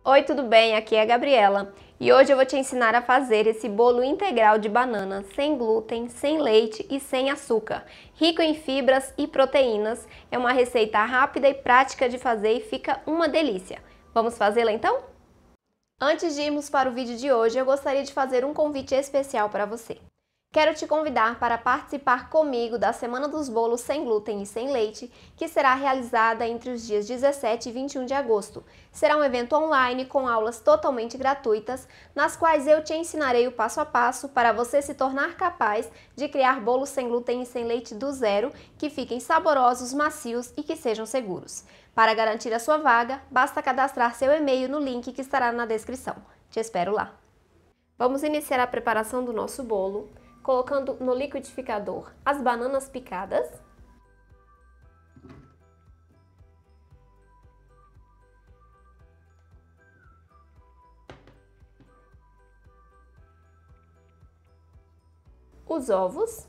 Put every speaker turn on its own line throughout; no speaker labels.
Oi, tudo bem? Aqui é a Gabriela e hoje eu vou te ensinar a fazer esse bolo integral de banana sem glúten, sem leite e sem açúcar, rico em fibras e proteínas. É uma receita rápida e prática de fazer e fica uma delícia. Vamos fazê-la então? Antes de irmos para o vídeo de hoje, eu gostaria de fazer um convite especial para você. Quero te convidar para participar comigo da Semana dos Bolos Sem Glúten e Sem Leite, que será realizada entre os dias 17 e 21 de agosto. Será um evento online com aulas totalmente gratuitas, nas quais eu te ensinarei o passo a passo para você se tornar capaz de criar bolos sem glúten e sem leite do zero, que fiquem saborosos, macios e que sejam seguros. Para garantir a sua vaga, basta cadastrar seu e-mail no link que estará na descrição. Te espero lá! Vamos iniciar a preparação do nosso bolo, colocando no liquidificador as bananas picadas, os ovos,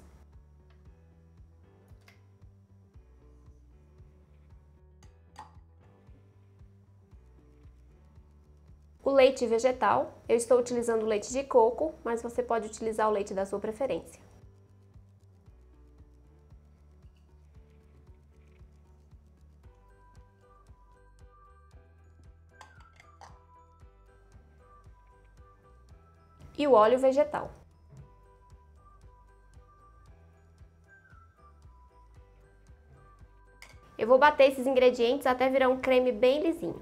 o leite vegetal. Eu estou utilizando leite de coco, mas você pode utilizar o leite da sua preferência. E o óleo vegetal. Eu vou bater esses ingredientes até virar um creme bem lisinho.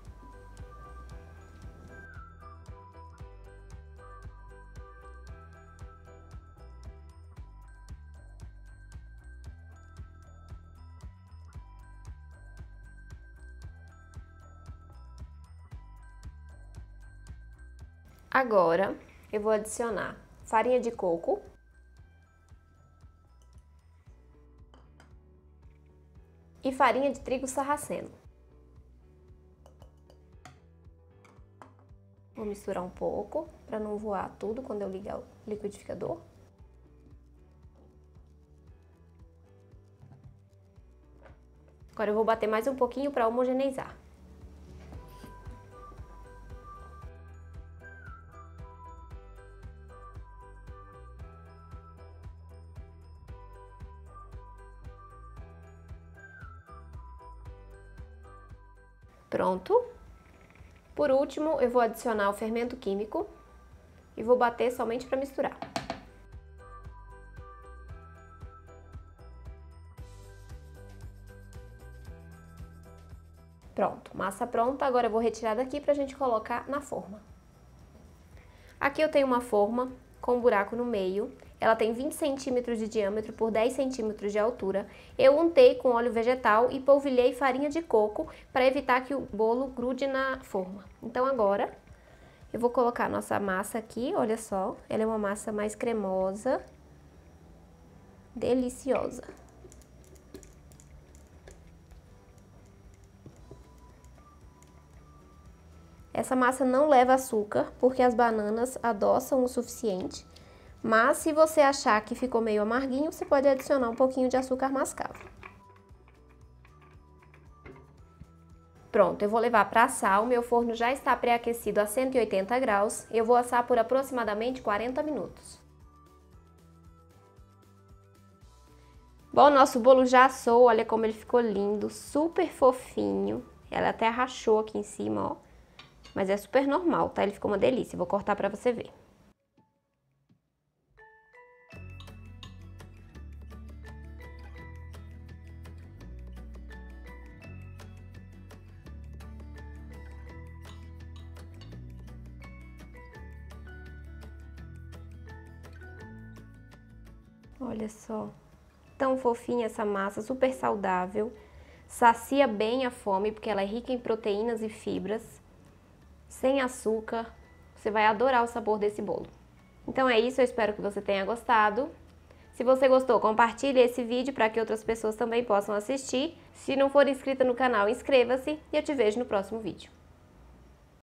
Agora, eu vou adicionar farinha de coco, e farinha de trigo sarraceno. Vou misturar um pouco, para não voar tudo quando eu ligar o liquidificador. Agora eu vou bater mais um pouquinho para homogeneizar. Pronto. Por último, eu vou adicionar o fermento químico e vou bater somente para misturar. Pronto, massa pronta. Agora eu vou retirar daqui para a gente colocar na forma. Aqui eu tenho uma forma com um buraco no meio. Ela tem 20 centímetros de diâmetro por 10 centímetros de altura. Eu untei com óleo vegetal e polvilhei farinha de coco para evitar que o bolo grude na forma. Então agora eu vou colocar a nossa massa aqui, olha só. Ela é uma massa mais cremosa, deliciosa. Essa massa não leva açúcar, porque as bananas adoçam o suficiente. Mas se você achar que ficou meio amarguinho, você pode adicionar um pouquinho de açúcar mascavo. Pronto, eu vou levar para assar. O meu forno já está pré-aquecido a 180 graus. Eu vou assar por aproximadamente 40 minutos. Bom, nosso bolo já assou, olha como ele ficou lindo, super fofinho. Ela até rachou aqui em cima, ó. Mas é super normal, tá? Ele ficou uma delícia. Vou cortar para você ver. Olha só, tão fofinha essa massa, super saudável, sacia bem a fome porque ela é rica em proteínas e fibras, sem açúcar. Você vai adorar o sabor desse bolo. Então é isso, eu espero que você tenha gostado. Se você gostou, compartilhe esse vídeo para que outras pessoas também possam assistir. Se não for inscrita no canal, inscreva-se e eu te vejo no próximo vídeo.